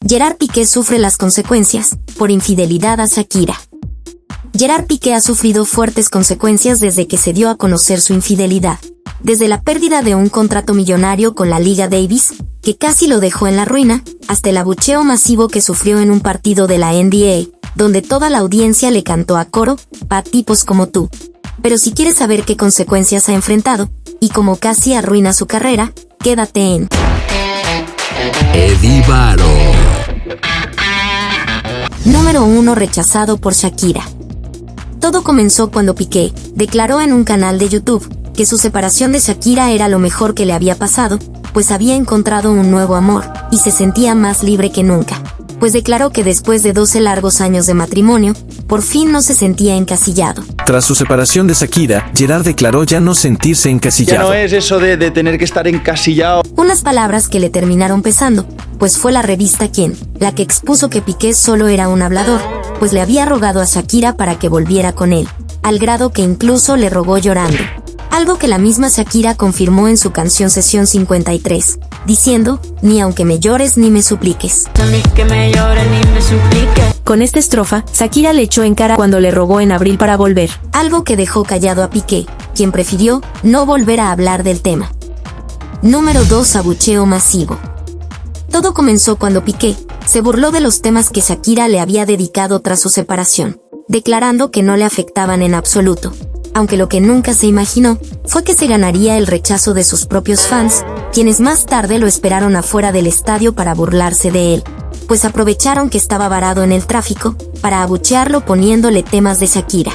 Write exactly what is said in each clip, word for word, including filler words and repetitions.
Gerard Piqué sufre las consecuencias por infidelidad a Shakira. Gerard Piqué ha sufrido fuertes consecuencias desde que se dio a conocer su infidelidad. Desde la pérdida de un contrato millonario con la Liga Davis, que casi lo dejó en la ruina, hasta el abucheo masivo que sufrió en un partido de la N B A, donde toda la audiencia le cantó a coro, "Pa' tipos como tú". Pero si quieres saber qué consecuencias ha enfrentado, y cómo casi arruina su carrera, quédate en Eddie Varo. Número uno. Rechazado por Shakira. Todo comenzó cuando Piqué declaró en un canal de YouTube que su separación de Shakira era lo mejor que le había pasado, pues había encontrado un nuevo amor, y se sentía más libre que nunca. Pues declaró que después de doce largos años de matrimonio, por fin no se sentía encasillado. Tras su separación de Shakira, Gerard declaró ya no sentirse encasillado. Ya no es eso de, de tener que estar encasillado. Unas palabras que le terminaron pesando, pues fue la revista quien, la que expuso que Piqué solo era un hablador, pues le había rogado a Shakira para que volviera con él, al grado que incluso le rogó llorando. Algo que la misma Shakira confirmó en su canción Sesión cincuenta y tres, diciendo, "Ni aunque me llores ni me supliques". Que me llore ni me suplique. Con esta estrofa, Shakira le echó en cara cuando le rogó en abril para volver. Algo que dejó callado a Piqué, quien prefirió no volver a hablar del tema. Número dos. Abucheo masivo. Todo comenzó cuando Piqué se burló de los temas que Shakira le había dedicado tras su separación, declarando que no le afectaban en absoluto. Aunque lo que nunca se imaginó fue que se ganaría el rechazo de sus propios fans, quienes más tarde lo esperaron afuera del estadio para burlarse de él, pues aprovecharon que estaba varado en el tráfico para abuchearlo poniéndole temas de Shakira.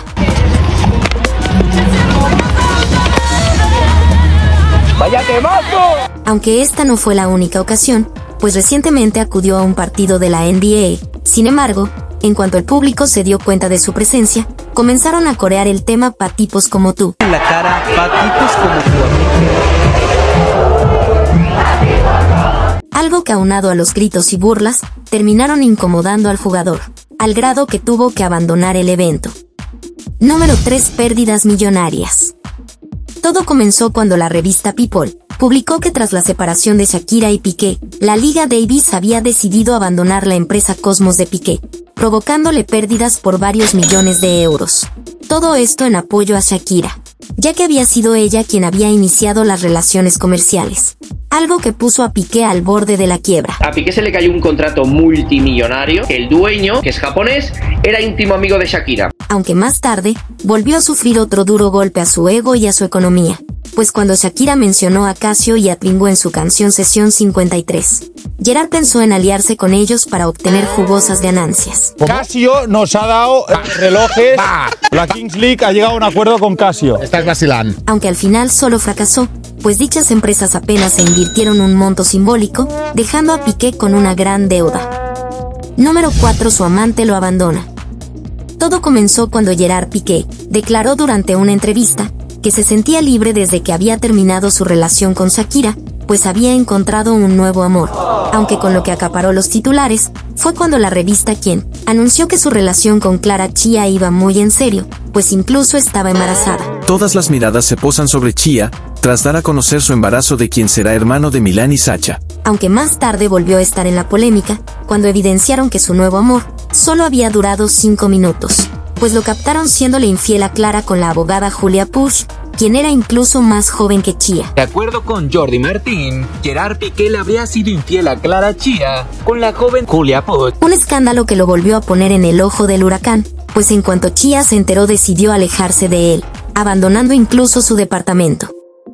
¡Vaya temazo! Aunque esta no fue la única ocasión, pues recientemente acudió a un partido de la N B A. Sin embargo, en cuanto el público se dio cuenta de su presencia, comenzaron a corear el tema "Pa' tipos como tú". En la cara, pa' tipos como tú. Algo que aunado a los gritos y burlas, terminaron incomodando al jugador, al grado que tuvo que abandonar el evento. Número tres. Pérdidas millonarias. Todo comenzó cuando la revista People publicó que tras la separación de Shakira y Piqué, la Liga Davis había decidido abandonar la empresa Cosmos de Piqué, provocándole pérdidas por varios millones de euros. Todo esto en apoyo a Shakira, ya que había sido ella quien había iniciado las relaciones comerciales, algo que puso a Piqué al borde de la quiebra. A Piqué se le cayó un contrato multimillonario. El dueño, que es japonés, era íntimo amigo de Shakira. Aunque más tarde, volvió a sufrir otro duro golpe a su ego y a su economía, pues cuando Shakira mencionó a Casio y a Twingo en su canción Sesión cincuenta y tres, Gerard pensó en aliarse con ellos para obtener jugosas ganancias. Casio nos ha dado eh, relojes. La Kings League ha llegado a un acuerdo con Casio. Estás vacilando. Aunque al final solo fracasó, pues dichas empresas apenas se invirtieron un monto simbólico, dejando a Piqué con una gran deuda. Número cuatro. Su amante lo abandona. Todo comenzó cuando Gerard Piqué declaró durante una entrevista que se sentía libre desde que había terminado su relación con Shakira, pues había encontrado un nuevo amor. Aunque con lo que acaparó los titulares, fue cuando la revista Quien anunció que su relación con Clara Chia iba muy en serio, pues incluso estaba embarazada. Todas las miradas se posan sobre Chia, tras dar a conocer su embarazo de quien será hermano de Milán y Sacha. Aunque más tarde volvió a estar en la polémica, cuando evidenciaron que su nuevo amor solo había durado cinco minutos, pues lo captaron siéndole infiel a Clara con la abogada Julia Puig, quien era incluso más joven que Chia. De acuerdo con Jordi Martín, Gerard Piqué le habría sido infiel a Clara Chia con la joven Julia Puig. Un escándalo que lo volvió a poner en el ojo del huracán, pues en cuanto Chia se enteró decidió alejarse de él, abandonando incluso su departamento.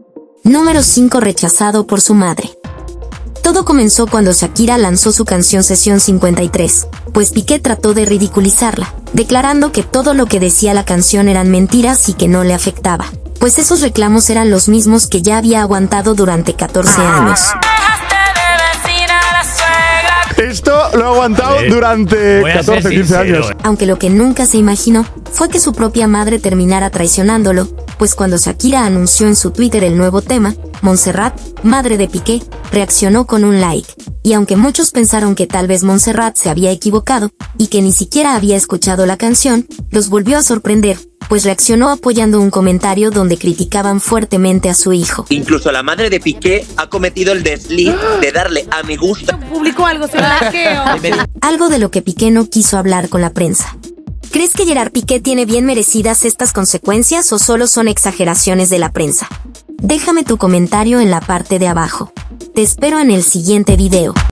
Número cinco. Rechazado por su madre. Todo comenzó cuando Shakira lanzó su canción Sesión cincuenta y tres, pues Piqué trató de ridiculizarla, declarando que todo lo que decía la canción eran mentiras y que no le afectaba, pues esos reclamos eran los mismos que ya había aguantado durante catorce años. Esto lo ha aguantado Sí. durante Voy a ser catorce, quince sincero. años. Aunque lo que nunca se imaginó fue que su propia madre terminara traicionándolo, pues cuando Shakira anunció en su Twitter el nuevo tema, Montserrat, madre de Piqué, reaccionó con un like. Y aunque muchos pensaron que tal vez Montserrat se había equivocado, y que ni siquiera había escuchado la canción, los volvió a sorprender, pues reaccionó apoyando un comentario donde criticaban fuertemente a su hijo. Incluso la madre de Piqué ha cometido el desliz de darle a me gusta. Publicó algo sobre hackeo. Algo de lo que Piqué no quiso hablar con la prensa. ¿Crees que Gerard Piqué tiene bien merecidas estas consecuencias o solo son exageraciones de la prensa? Déjame tu comentario en la parte de abajo. Te espero en el siguiente video.